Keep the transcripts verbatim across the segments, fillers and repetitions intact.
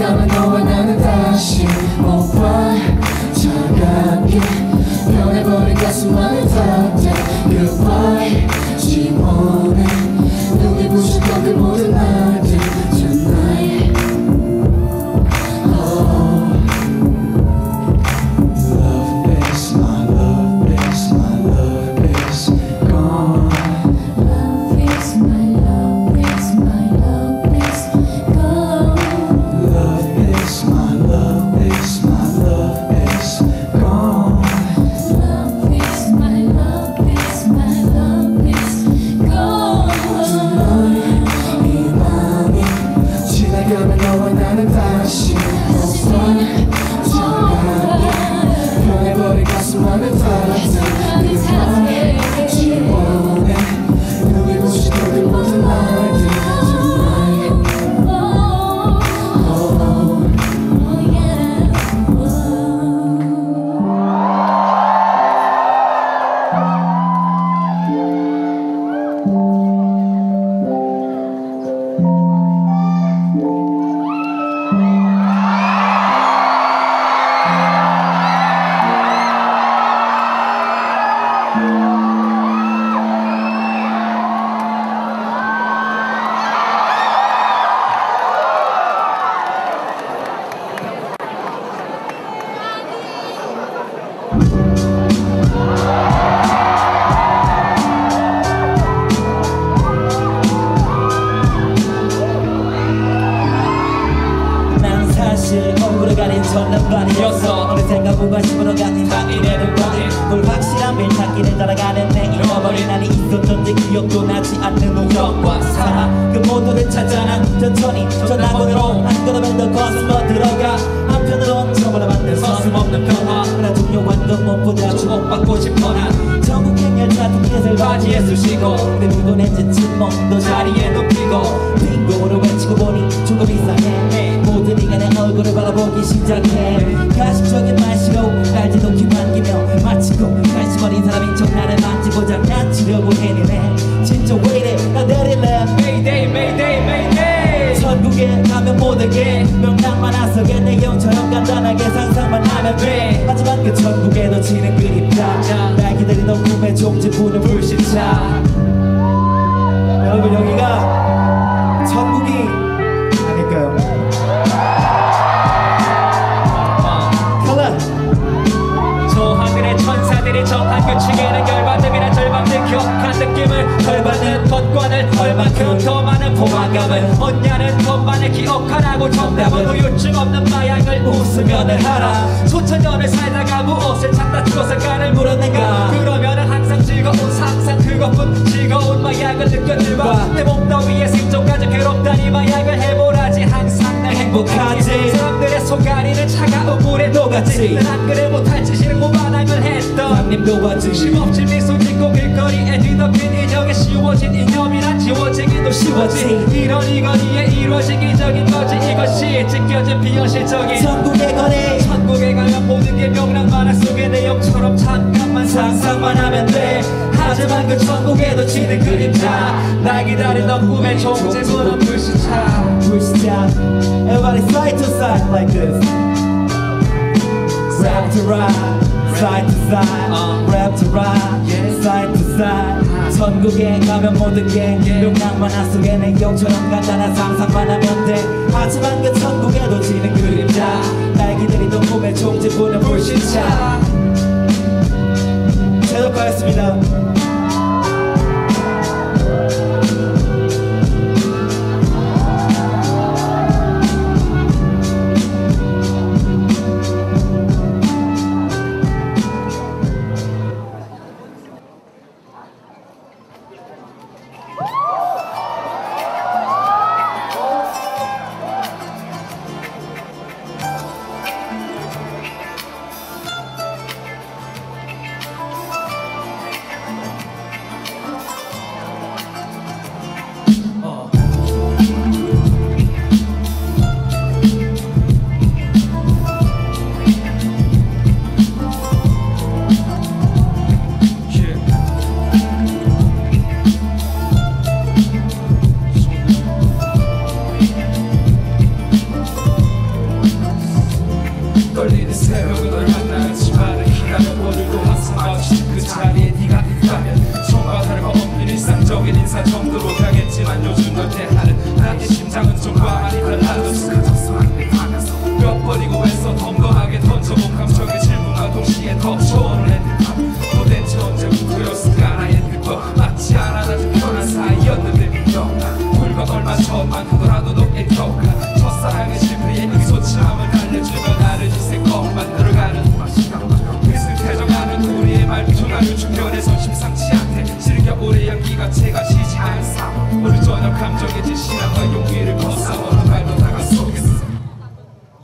가면 너와 나는 다시 못 봐. 차갑게 변해버린 가슴만을 탓해. Goodbye 지원해 눈이 부셨던 그 모든 날들 tonight. Oh love is my love is my love is gone. Love is my love is my love is gone. Love is my love is my love is gone. Love is my love is my love is gone. Tonight 이 밤이 지나가면 너와 나는 다시 못 봐. 차갑게 변해버린 가슴만을 탓해. Goodbye 지원해 눈이 부시던 그 모든 날들 tonight. Oh yeah. 난 사실 얼굴을 가린 전남반이었어. 어느샌가 무관심으로 가진 방이라는 바늘 불확실한 밀착기를 따라가는 내 잃어버린 날이 있었던지 기억도 나지 않는 우연과 사랑 그 모두를 찾아 난 천천히 전화번호로 한 걸음을 더 거슬러 들어가. 한편으론 저번에 만든 서슴없는 변화 그래 중요한 건 무엇보다 주목받고 싶어. 난 전국 행렬차 티켓을 바지에 쑤시고 내 누구는 지친 몸도 자리에 눕히고 빙고를 외치고 보니 조금 이상해. 모든 이가 내 얼굴을 바라보기 시작해. 가식적인 말씨로 날지도 귀만기며 마치고 관심 어린 사람인 척 나를 만지고 장난치려고 해내네. 진짜 왜 이래 나 내릴래. Mayday Mayday Mayday. 천국에 가면 모두게 명랑만 앞서게 내 영처럼 간단하게 상상만 하면 돼. 하지만 그 천국에도 지는 그림자 날 기다리던 꿈의 종지부는 불시차. 여러분 여기가 천국이 아닐까요? 저 하늘의 천사들이 정한 규칙에는 열받음이란 절반을 기억한 느낌을 덜받는 것과는 얼만큼 더 많은 포만감을 얻냐는 것만을 기억하라고 정답은 우유증 없는 마약을 웃으면은 하라. 수천 년을 살다가 무엇을 찾다 죽어서가를 물었는가. 그러면은 항상 즐거운 상상 그것뿐 즐거운 마약을 느꼈는가. 내 몸 더위에 생존까지 괴롭다니 마약을 해보라지. 항상 날 행복하지. 사람들의 속가리는 차가운 물에 녹았지. 난 안 그래 못할지 싫고 반항을 했던 형님도 봤지. 쉼없이 미소 짓고 길거리에 뒤덮인 인형에 씌워진 이념이란 지워지기도 쉬워지. 이런 이 거리에 이루어진 이적인 거지. 이것이 찢겨진 비현실적인 천국의 거리. 천국에 가면 모든 게 명랑 만화 속의 내용처럼 잠깐만 상상만 하면 돼. 하지만 그 천국에도 지는 그림자 날 기다리던 꿈의 종지부는 불시차. 불시차. Everybody side to side like this. Rap to ride, side to side. Rap to ride, side to side. 천국에 가면 모든 게 명랑만 앞속에 내 영처럼 간단한 상상만 하면 돼. 하지만 그 천국에도 지는 그림자 날 기다리던 꿈의 종지부는 불시차. 제독하였습니다.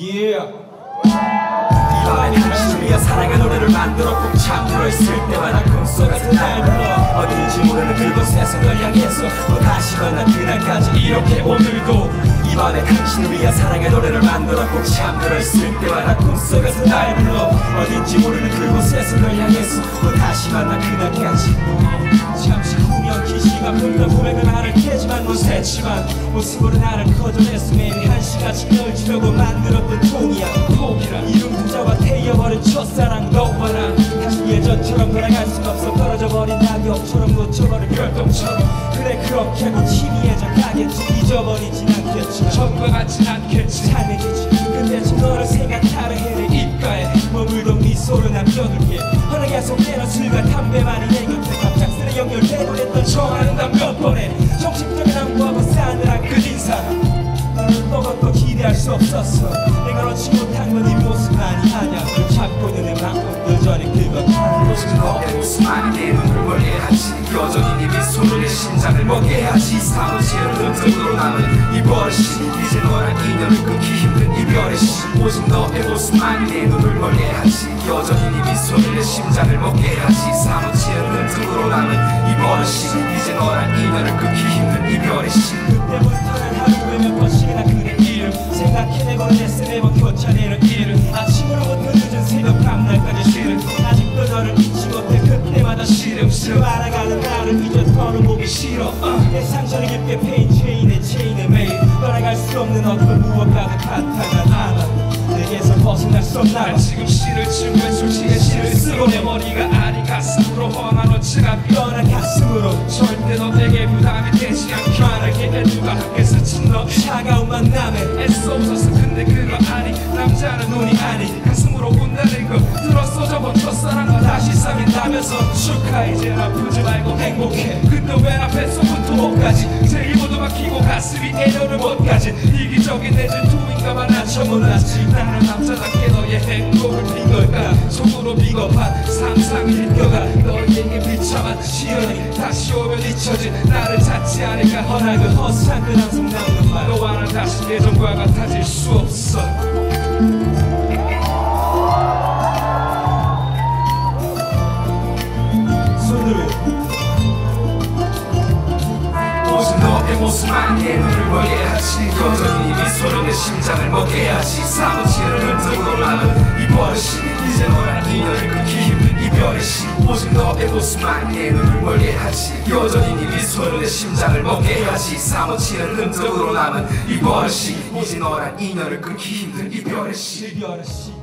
Yeah. 이번에 당신을 위해 사랑의 노래를 만들었고 잠들어 있을 때마다 꿈속에서 날 불러 어딘지 모르는 그곳에서 널 향해서 또 다시 만난 그날까지 이렇게 오늘도 이번에 당신을 위해 사랑의 노래를 만들었고 잠들어 있을 때마다 꿈속에서 날 불러 어딘지 모르는 그곳에서 널 향해서 또 다시 만난 그날까지 잠시 후면 기시가 불러 고백을 말을 캐지만 넌 새지만 모습으로 나를 거절했어 매일 한 시간씩 널 주려고 만들었던 종이야 포기라 이름 두자와 태여버린 첫사랑 너와 나 다시 예전처럼 돌아갈 순 없어 떨어져버린 낙엽처럼 놓쳐버린 별똥처럼 그래 그렇게 하고 희미해져 가겠지 잊어버리진 않겠지 전과 같진 않겠지 찬해지지 근데 지금 너를 생각하려 해내 입가에 머물던 미소를 남겨둘게 허락에 속에는 술과 담배만이 내 곁에 갑작스레 연결되고 했던 전화는 단 몇 번에 정식적인 안부하고 싸늘한 끝인사랑 너는 또것도 기대할 수 없었어 내가 놓지 못한 건 네 모습만이 아냐 널 찾고 있는 내 마음 여전히 그것 오직 너의 모습만이 내 눈을 멀게 하지 여전히 네 미소로 내 심장을 먹게 하지 사무치게 흔적으로 남은 이 버릇이 이제 너랑 인연을 끊기 힘든 이별의 시 오직 너의 모습만이 내 눈을 멀게 하지 여전히 네 미소로 내 심장을 먹게 하지 사무치게 흔적으로 남은 이 버릇이 이제 너랑 인연을 끊기 힘든 이별의 시 그때부터는 하루에 몇 번씩이나 그대 이름 생각해내고는 애써 매번 교차되는 이름 아침으로부터 늦은 새벽 밤날까지 싫음 아직도 너를 잊지 못해 그때마다 시름 시름 알아가는 나를 이제 더는 보기 싫어 uh. 내 상처를 깊게 패인 체인에 체인에 매일 떠나갈 수 없는 어떤 무엇과도 같아 난 알아 내게서 벗어날 수 없나 난 지금 시를 지우면 솔직히 시를 쓰고 내 머리가 아닌 가슴으로 험한 어치가 떠난 가슴으로 절대 너에게 부담이 되지 않게 말하기에 누가 함께 스친 너의 차가운 만남에 애써 웃었어 근데 그거 아니 남자는 눈이 아니 가슴으로 운다는 거 들었어 저번 첫사랑과 다시 사귄다면서 축하해 이제 아프지 말고 행복해 근데 왜 앞에 손부터 목까지 제일 모두 막히고 가슴이 애려를 못 가진 이기적인 내 질투인가만 나처 몰랐지 나는 남자답게 너의 행복을 빈 걸까 속으로 비겁한 상상이 들겨가 너에게 비참한 시련이 다시 오면 잊혀진 나를 찾지 않을까 허나 그 허스한 그 항상 남는 말 너와 난 다시 예전과 같아질 수 없어 손으로 오직 너의 모습만이 내 눈을 멀게 하지 여전히 네 미소로 내 심장을 먹게 하지 사무치는 흔적으로 남은 이 버릇이 이제 너랑 인연을 끊기 힘든 이별의 시 오직 너의 모습만이 내 눈을 멀게 하지 여전히 네 미소로 내 심장을 먹게 하지 사무치는 흔적으로 남은 이 버릇이 이제 너랑 인연을 끊기 힘든 이별의 시 이별의 시